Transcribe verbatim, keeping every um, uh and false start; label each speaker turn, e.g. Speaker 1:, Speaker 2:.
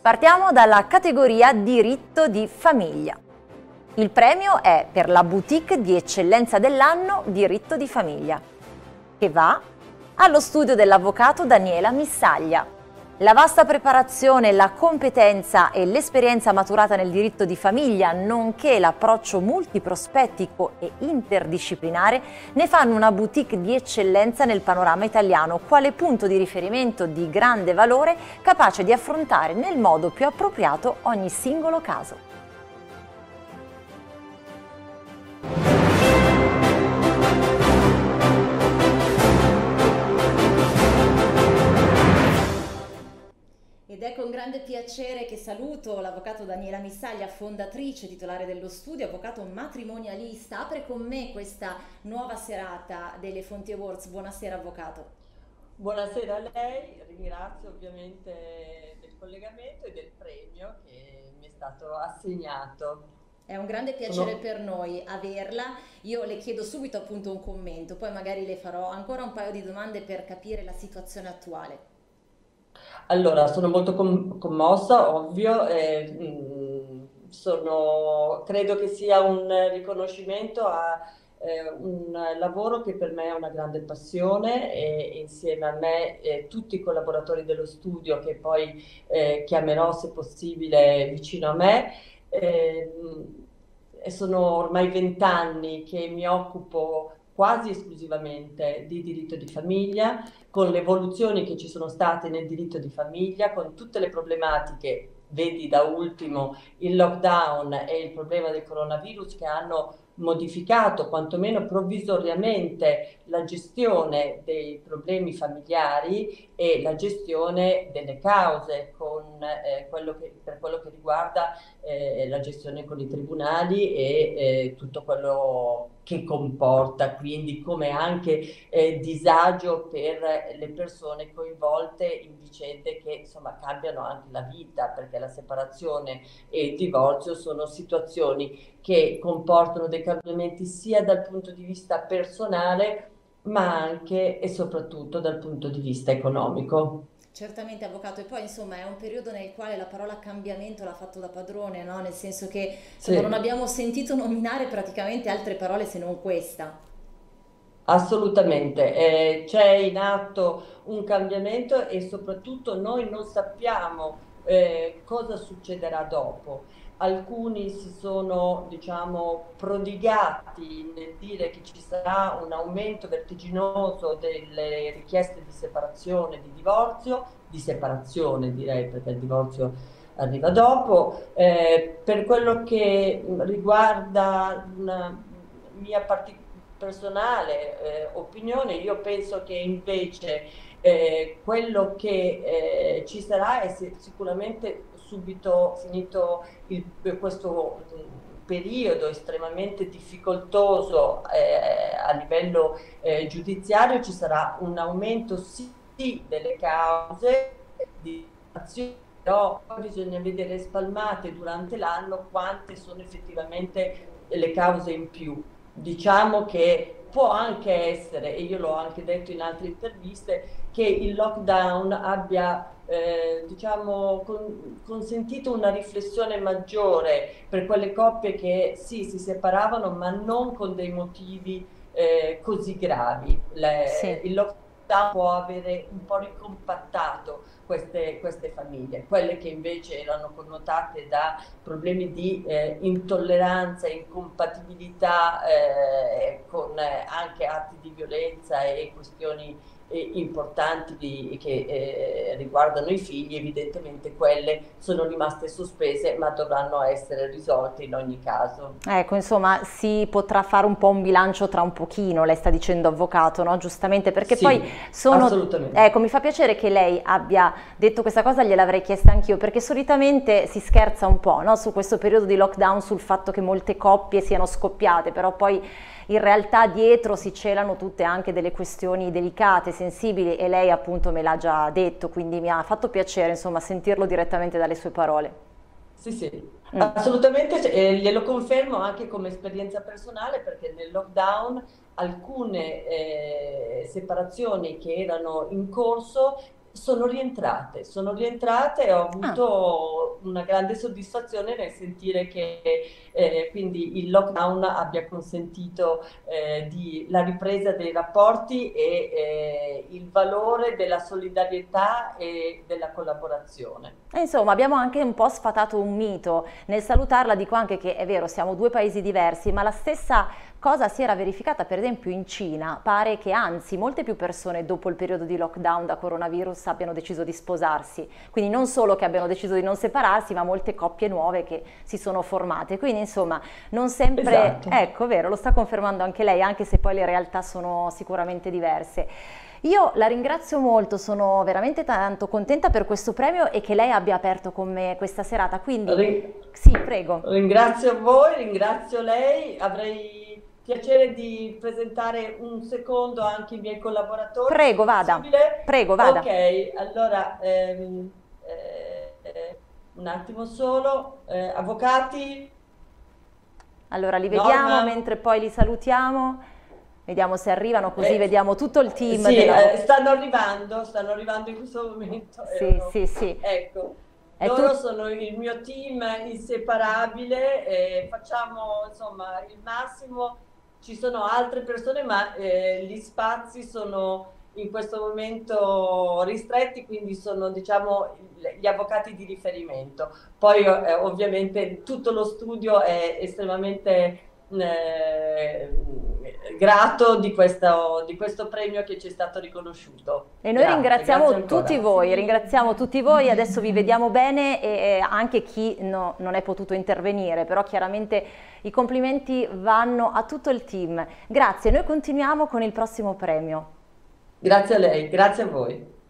Speaker 1: Partiamo dalla categoria diritto di famiglia. Il premio è per la boutique di eccellenza dell'anno diritto di famiglia, che va allo studio dell'avvocato Daniela Missaglia. La vasta preparazione, la competenza e l'esperienza maturata nel diritto di famiglia, nonché l'approccio multiprospettico e interdisciplinare, ne fanno una boutique di eccellenza nel panorama italiano, quale punto di riferimento di grande valore, capace di affrontare nel modo più appropriato ogni singolo caso. Ed è con grande piacere che saluto l'avvocato Daniela Missaglia, fondatrice, titolare dello studio, avvocato matrimonialista. Apre con me questa nuova serata delle Fonti Awards. Buonasera avvocato.
Speaker 2: Buonasera a lei, ringrazio ovviamente del collegamento e del premio che mi è stato assegnato.
Speaker 1: È un grande piacere
Speaker 2: Sono...
Speaker 1: per noi averla. Io le chiedo subito appunto un commento, poi magari le farò ancora un paio di domande per capire la situazione attuale.
Speaker 2: Allora, sono molto com- commossa, ovvio, e, mh, sono, credo che sia un riconoscimento a eh, un lavoro che per me è una grande passione e insieme a me e tutti i collaboratori dello studio che poi eh, chiamerò se possibile vicino a me. Eh, e sono ormai vent'anni che mi occupo quasi esclusivamente di diritto di famiglia, con le evoluzioni che ci sono state nel diritto di famiglia, con tutte le problematiche, vedi da ultimo il lockdown e il problema del coronavirus che hanno modificato quantomeno provvisoriamente la gestione dei problemi familiari e la gestione delle cause con, eh, quello che, per quello che riguarda eh, la gestione con i tribunali e eh, tutto quello che comporta, quindi come anche eh, disagio per le persone coinvolte in vicende che insomma cambiano anche la vita, perché la separazione e il divorzio sono situazioni che comportano dei cambiamenti sia dal punto di vista personale ma anche e soprattutto dal punto di vista economico.
Speaker 1: Certamente avvocato, e poi insomma è un periodo nel quale la parola cambiamento l'ha fatto da padrone, no? Nel senso che insomma, non
Speaker 2: Sì.
Speaker 1: abbiamo sentito nominare praticamente altre parole se non questa.
Speaker 2: Assolutamente, eh, c'è in atto un cambiamento e soprattutto noi non sappiamo eh, cosa succederà dopo. Alcuni si sono, diciamo, prodigati nel dire che ci sarà un aumento vertiginoso delle richieste di separazione, di divorzio, di separazione direi perché il divorzio arriva dopo. Eh, per quello che riguarda una mia particolare personale eh, opinione, io penso che invece eh, quello che eh, ci sarà è sicuramente subito finito il, questo periodo estremamente difficoltoso eh, a livello eh, giudiziario, ci sarà un aumento sì delle cause di azione, però bisogna vedere spalmate durante l'anno quante sono effettivamente le cause in più. Diciamo che può anche essere, e io l'ho anche detto in altre interviste, che il lockdown abbia eh, diciamo, con, consentito una riflessione maggiore per quelle coppie che sì, si separavano, ma non con dei motivi eh, così gravi. Le,
Speaker 1: Sì.
Speaker 2: il lockdown può avere un po' ricompattato Queste, queste famiglie, quelle che invece erano connotate da problemi di eh, intolleranza, incompatibilità eh, con eh, anche atti di violenza e questioni eh, importanti di, che eh, riguardano i figli, evidentemente quelle sono rimaste sospese ma dovranno essere risolte in ogni caso.
Speaker 1: Ecco, insomma, si potrà fare un po' un bilancio tra un pochino, lei sta dicendo avvocato, no? Giustamente, perché
Speaker 2: Sì,
Speaker 1: poi sono...
Speaker 2: assolutamente.
Speaker 1: Ecco, mi fa piacere che lei abbia detto questa cosa, gliel'avrei chiesta anch'io, perché solitamente si scherza un po', no? Su questo periodo di lockdown, sul fatto che molte coppie siano scoppiate, però poi in realtà dietro si celano tutte anche delle questioni delicate, sensibili, e lei appunto me l'ha già detto, quindi mi ha fatto piacere, insomma, sentirlo direttamente dalle sue parole.
Speaker 2: Sì, sì,
Speaker 1: Mm.
Speaker 2: assolutamente, eh, glielo confermo anche come esperienza personale perché nel lockdown alcune eh, separazioni che erano in corso Sono rientrate, sono rientrate e ho
Speaker 1: Ah.
Speaker 2: avuto una grande soddisfazione nel sentire che eh, quindi il lockdown abbia consentito eh, di, la ripresa dei rapporti e eh, il valore della solidarietà e della collaborazione.
Speaker 1: E insomma, abbiamo anche un po' sfatato un mito. Nel salutarla dico anche che è vero, siamo due paesi diversi, ma la stessa cosa si era verificata per esempio in Cina. Pare che anzi molte più persone dopo il periodo di lockdown da coronavirus abbiano deciso di sposarsi. Quindi non solo che abbiano deciso di non separarsi, ma molte coppie nuove che si sono formate. Quindi insomma, non sempre...
Speaker 2: Esatto.
Speaker 1: Ecco, vero, lo sta confermando anche lei, anche se poi le realtà sono sicuramente diverse. Io la ringrazio molto, sono veramente tanto contenta per questo premio e che lei abbia aperto con me questa serata, quindi
Speaker 2: Ri-
Speaker 1: sì, prego.
Speaker 2: Ringrazio voi, ringrazio lei, avrei piacere di presentare un secondo anche i miei collaboratori, se
Speaker 1: Prego, vada,
Speaker 2: possibile.
Speaker 1: prego, vada.
Speaker 2: Ok, allora, ehm, eh, eh, un attimo solo. Eh, avvocati,
Speaker 1: Allora li vediamo
Speaker 2: Norma?
Speaker 1: mentre poi li salutiamo, vediamo se arrivano così
Speaker 2: Eh,
Speaker 1: vediamo tutto il team
Speaker 2: sì, eh,
Speaker 1: dell'avvocato.
Speaker 2: stanno arrivando, stanno arrivando in questo momento.
Speaker 1: Sì,
Speaker 2: erano-
Speaker 1: sì, sì,
Speaker 2: Ecco,
Speaker 1: è
Speaker 2: loro
Speaker 1: tutto.
Speaker 2: sono il mio team inseparabile e facciamo insomma il massimo. Ci sono altre persone, ma eh, gli spazi sono in questo momento ristretti, quindi sono diciamo gli avvocati di riferimento. Poi eh, ovviamente tutto lo studio è estremamente eh, grato di questo, di questo premio che ci è stato riconosciuto.
Speaker 1: E noi
Speaker 2: Grazie, grazie
Speaker 1: ringraziamo tutti
Speaker 2: ancora.
Speaker 1: voi, ringraziamo tutti voi, adesso vi vediamo bene e e anche chi no- non è potuto intervenire, però chiaramente i complimenti vanno a tutto il team. Grazie, noi continuiamo con il prossimo premio.
Speaker 2: Grazie a lei, grazie a voi.